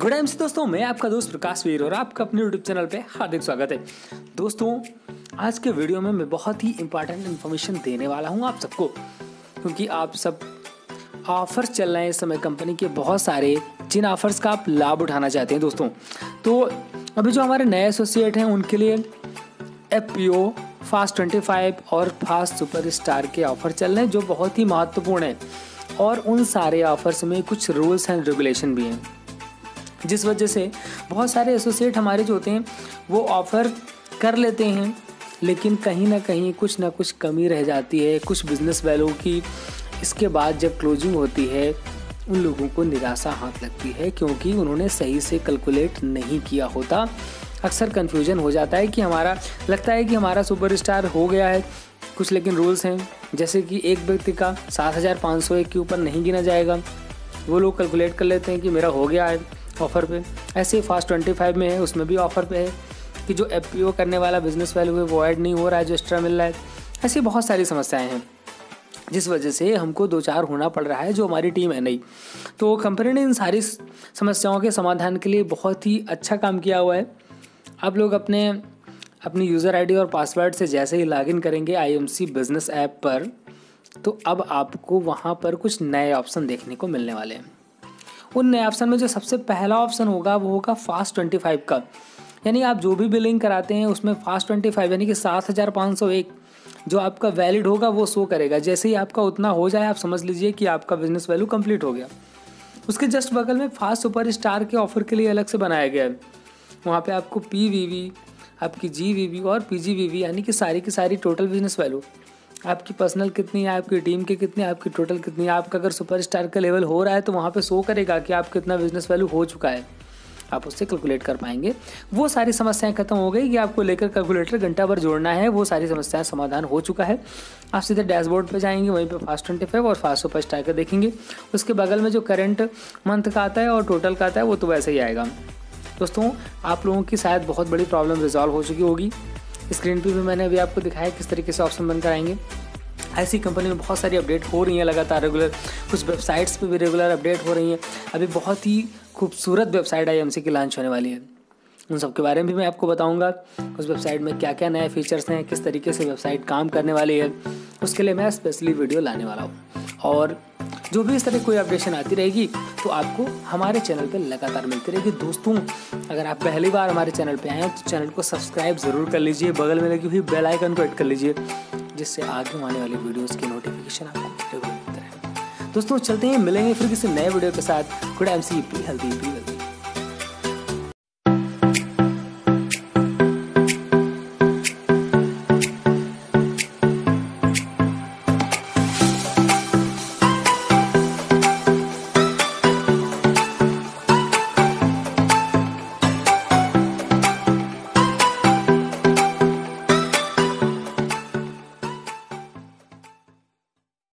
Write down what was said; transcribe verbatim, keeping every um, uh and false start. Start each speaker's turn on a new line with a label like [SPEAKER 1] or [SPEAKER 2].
[SPEAKER 1] Good MC दोस्तों, मैं आपका दोस्त प्रकाश वीर और आपका अपने यूट्यूब चैनल पे हार्दिक स्वागत है। दोस्तों, आज के वीडियो में मैं बहुत ही इंपॉर्टेंट इन्फॉर्मेशन देने वाला हूं आप सबको, क्योंकि आप सब ऑफर्स चल रहे हैं इस समय कंपनी के बहुत सारे, जिन ऑफर्स का आप लाभ उठाना चाहते हैं। दोस्तों, तो अभी जो हमारे नए एसोसिएट हैं उनके लिए F P O, fast twenty five और फास्ट सुपर स्टार के ऑफर चल रहे हैं, जो बहुत ही महत्वपूर्ण है। और उन सारे ऑफर्स में कुछ रूल्स एंड रेगुलेशन भी हैं, जिस वजह से बहुत सारे एसोसिएट हमारे जो होते हैं वो ऑफ़र कर लेते हैं, लेकिन कहीं ना कहीं कुछ ना कुछ कमी रह जाती है, कुछ बिजनेस वैल्यू की। इसके बाद जब क्लोजिंग होती है उन लोगों को निराशा हाथ लगती है, क्योंकि उन्होंने सही से कैलकुलेट नहीं किया होता। अक्सर कन्फ्यूजन हो जाता है कि हमारा लगता है कि हमारा सुपरस्टार हो गया है कुछ, लेकिन रूल्स हैं जैसे कि एक व्यक्ति का सात हज़ार पाँच सौ एक के ऊपर नहीं गिना जाएगा। वो लोग कैलकुलेट कर लेते हैं कि मेरा हो गया है ऑफ़र पे। ऐसे ही फास्ट ट्वेंटी फाइव में है, उसमें भी ऑफ़र पे है कि जो एफ पी ओ करने वाला बिजनेस वैल्यू है वो ऐड नहीं हो रहा है, जो एक्स्ट्रा मिल रहा है। ऐसी बहुत सारी समस्याएं हैं, जिस वजह से हमको दो चार होना पड़ रहा है, जो हमारी टीम है नहीं। तो कंपनी ने इन सारी समस्याओं के समाधान के लिए बहुत ही अच्छा काम किया हुआ है। आप लोग अपने अपनी यूज़र आई डी और पासवर्ड से जैसे ही लॉगिन करेंगे I M C business app पर, तो अब आपको वहाँ पर कुछ नए ऑप्शन देखने को मिलने वाले हैं। उन नए ऑप्शन में जो सबसे पहला ऑप्शन होगा वो होगा फास्ट ट्वेंटी फाइव का। यानी आप जो भी बिलिंग कराते हैं उसमें फास्ट ट्वेंटी फाइव यानी कि सात हज़ार पाँच सौ एक जो आपका वैलिड होगा वो शो करेगा। जैसे ही आपका उतना हो जाए, आप समझ लीजिए कि आपका बिजनेस वैल्यू कंप्लीट हो गया। उसके जस्ट बगल में फास्ट सुपर स्टार के ऑफर के लिए अलग से बनाया गया है। वहाँ पे आपको पी वी वी, आपकी जी वी वी और पी जी वी वी यानी कि सारी की सारी टोटल बिजनेस वैल्यू, आपकी पर्सनल कितनी है, आपकी टीम के कितनी है, आपकी टोटल कितनी है। आपका अगर सुपरस्टार का लेवल हो रहा है तो वहाँ पे शो करेगा कि आप कितना बिजनेस वैल्यू हो चुका है, आप उससे कैलकुलेट कर पाएंगे। वो सारी समस्याएं खत्म हो गई कि आपको लेकर कैलकुलेटर घंटा भर जोड़ना है, वो सारी समस्याएं समाधान हो चुका है। आप सीधे डैशबोर्ड पे जाएंगे, वहीं पे फास्ट ट्वेंटी फाइव और फास्ट सुपर स्टार का देखेंगे। उसके बगल में जो करंट मंथ का आता है और टोटल का आता है वो तो वैसे ही आएगा। दोस्तों, आप लोगों की शायद बहुत बड़ी प्रॉब्लम रिजॉल्व हो चुकी होगी। स्क्रीन पर भी मैंने अभी आपको दिखाया किस तरीके से ऑप्शन बनकर आएंगे। ऐसी कंपनी में बहुत सारी अपडेट हो रही हैं लगातार, रेगुलर। कुछ वेबसाइट्स पे भी रेगुलर अपडेट हो रही हैं। अभी बहुत ही खूबसूरत वेबसाइट आई एम सी की लॉन्च होने वाली है, उन सब के बारे में भी मैं आपको बताऊंगा। उस वेबसाइट में क्या क्या नए फीचर्स हैं, किस तरीके से वेबसाइट काम करने वाली है, उसके लिए मैं स्पेशली वीडियो लाने वाला हूँ। और जो भी इस तरह कोई अपडेशन आती रहेगी तो आपको हमारे चैनल पे लगातार मिलती रहेगी। दोस्तों, अगर आप पहली बार हमारे चैनल पे आए हैं तो चैनल को सब्सक्राइब ज़रूर कर लीजिए, बगल में लगी हुई बेल आइकन को हिट कर लीजिए, जिससे आगे आने वाली वीडियोस की नोटिफिकेशन आपको रेगुलर मिलता रहे। दोस्तों, चलते हैं, मिलेंगे फिर किसी नए वीडियो के साथ। Good M C, be healthy, be wealthy.